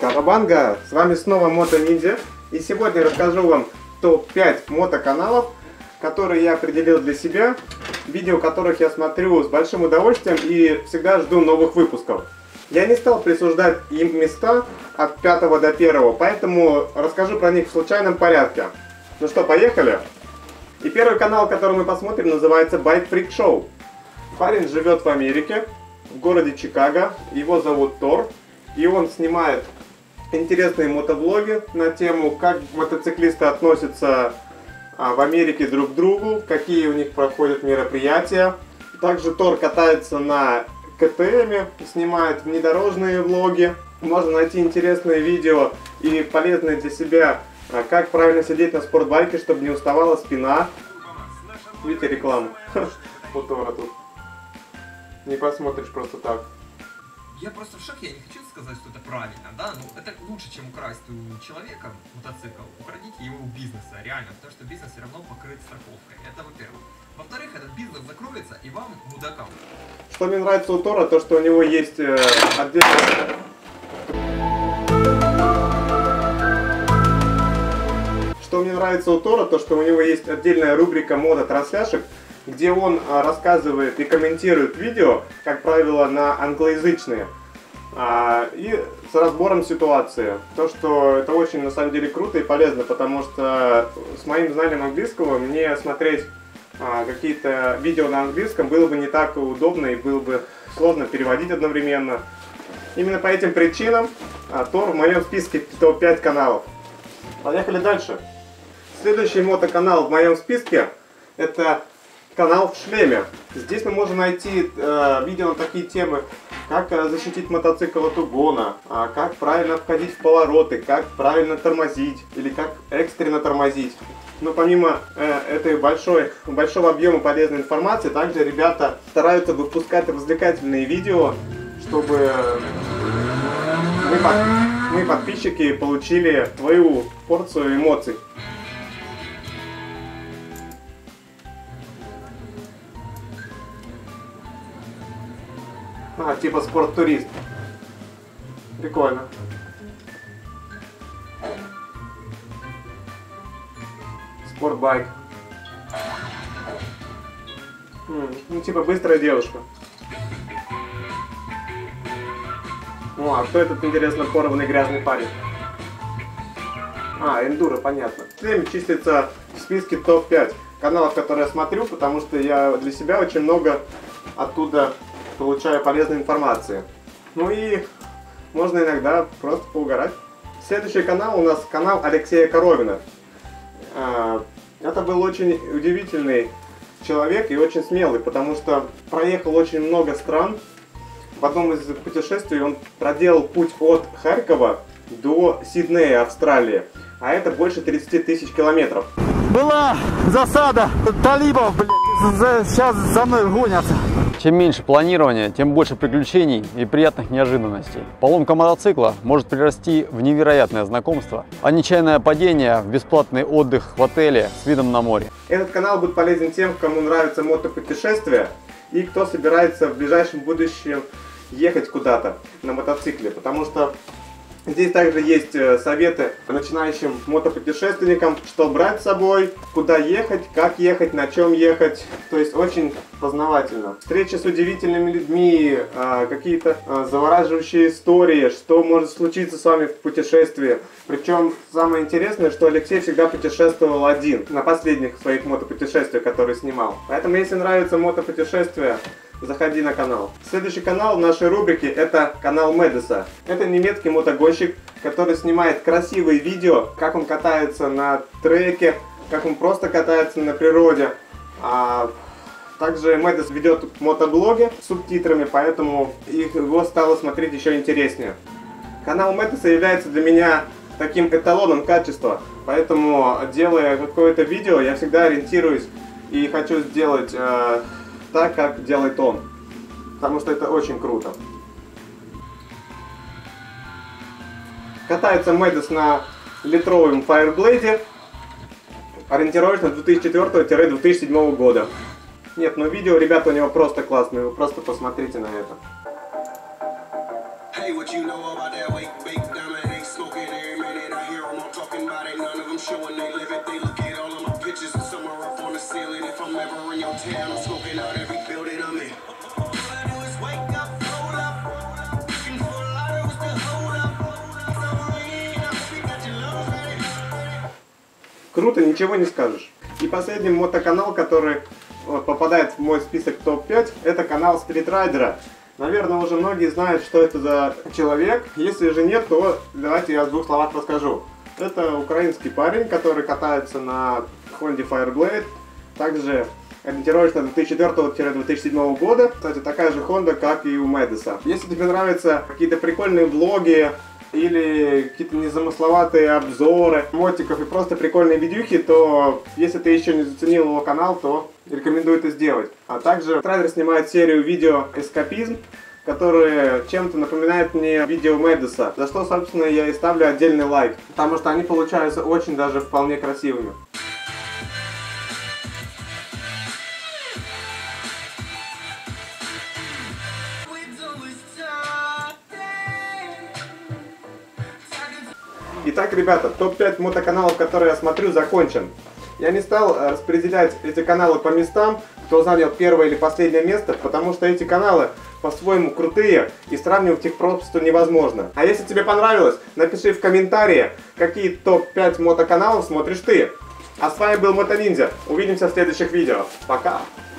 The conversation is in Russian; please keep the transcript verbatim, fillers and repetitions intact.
Кавабанга! С вами снова Мото Ниндзя. И сегодня расскажу вам топ пять мотоканалов, которые я определил для себя, видео которых я смотрю с большим удовольствием и всегда жду новых выпусков. Я не стал присуждать им места от пятого до первого, поэтому расскажу про них в случайном порядке. Ну что, поехали? И первый канал, который мы посмотрим, называется Bike Freak Show. Парень живет в Америке, в городе Чикаго, его зовут Тор, и он снимает интересные мотоблоги на тему, как мотоциклисты относятся в Америке друг к другу, какие у них проходят мероприятия. Также Тор катается на ка тэ эме, снимает внедорожные влоги. Можно найти интересные видео и полезные для себя, как правильно сидеть на спортбайке, чтобы не уставала спина. Видите рекламу? У Тора тут. Не посмотришь просто так. Я просто в шоке, я не хочу сказать, что это правильно, да, но это лучше, чем украсть у человека мотоцикл, украдите его у бизнеса, реально, потому что бизнес все равно покрыт страховкой, это во-первых. Во-вторых, этот бизнес закроется, и вам, мудакам. Что мне нравится у Тора, то что у него есть э, отдельно... Что мне нравится у Тора, то что у него есть отдельная рубрика мото-трансляшек, где он а, рассказывает и комментирует видео, как правило, на англоязычные, а, и с разбором ситуации. То, что это очень, на самом деле, круто и полезно, потому что с моим знанием английского мне смотреть а, какие-то видео на английском было бы не так удобно и было бы сложно переводить одновременно. Именно по этим причинам а, Тор в моем списке топ пять каналов. Поехали дальше. Следующий мотоканал в моем списке — это канал в шлеме. Здесь мы можем найти э, видео на такие темы, как э, защитить мотоцикл от угона, э, как правильно входить в повороты, как правильно тормозить или как экстренно тормозить. Но помимо э, этой большой, большого объема полезной информации, также ребята стараются выпускать развлекательные видео, чтобы мы, под, мы подписчики, получили свою порцию эмоций. А, типа спорт-турист. Прикольно. Спортбайк. М, ну, типа быстрая девушка. Ну, а кто этот, интересно, порванный грязный парень? А, эндуро, понятно. Шлем числится в списке топ пять каналов, которые я смотрю, потому что я для себя очень много оттуда получаю полезной информации. Ну и можно иногда просто поугарать. Следующий канал у нас канал Алексея Коровина. Это был очень удивительный человек и очень смелый, потому что проехал очень много стран. В одном из путешествий он проделал путь от Харькова до Сиднея, Австралии. А это больше тридцати тысяч километров. Была засада талибов, блядь, сейчас за мной гонятся. Чем меньше планирования, тем больше приключений и приятных неожиданностей. Поломка мотоцикла может перерасти в невероятное знакомство, а нечаянное падение в бесплатный отдых в отеле с видом на море. Этот канал будет полезен тем, кому нравятся мотопутешествия и кто собирается в ближайшем будущем ехать куда-то на мотоцикле, потому что здесь также есть советы начинающим мотопутешественникам, что брать с собой, куда ехать, как ехать, на чем ехать. То есть очень познавательно. Встречи с удивительными людьми, какие-то завораживающие истории, что может случиться с вами в путешествии. Причем самое интересное, что Алексей всегда путешествовал один на последних своих мотопутешествиях, которые снимал. Поэтому, если нравится мотопутешествие, заходи на канал. Следующий канал в нашей рубрике — это канал Медеса. Это немецкий мотогонщик, который снимает красивые видео, как он катается на треке, как он просто катается на природе. А также Медес ведет мотоблоги с субтитрами, поэтому его стало смотреть еще интереснее. Канал Медеса является для меня таким эталоном качества, поэтому, делая какое-то видео, я всегда ориентируюсь и хочу сделать э, так, как делает он, потому что это очень круто. Катается Медес на литровом Fireblade, ориентировочно две тысячи четвёртого — две тысячи седьмого года. Нет, ну видео, ребята, у него просто классные, вы просто посмотрите на это. Hey, what you know about that wake, bake, Круто, ничего не скажешь. И последний мотоканал, который вот, попадает в мой список топ пять, это канал Стритрайдера. Наверное, уже многие знают, что это за человек. Если же нет, то давайте я в двух словах расскажу. Это украинский парень, который катается на Honda Fireblade. Также ориентировочно две тысячи четвёртого — две тысячи седьмого года. Кстати, такая же Honda, как и у Мэдиса. Если тебе нравятся какие-то прикольные влоги или какие-то незамысловатые обзоры мотиков и просто прикольные видюхи, то если ты еще не заценил его канал, то рекомендую это сделать. А также Стритрайдер снимает серию видео «Эскапизм», которые чем-то напоминают мне видео Мэдиса, за что, собственно, я и ставлю отдельный лайк, потому что они получаются очень даже вполне красивыми. Итак, ребята, топ пять мотоканалов, которые я смотрю, закончен. Я не стал распределять эти каналы по местам, кто занял первое или последнее место, потому что эти каналы по-своему крутые и сравнивать их просто невозможно. А если тебе понравилось, напиши в комментарии, какие топ пять мотоканалов смотришь ты. А с вами был Мотониндзя. Увидимся в следующих видео. Пока!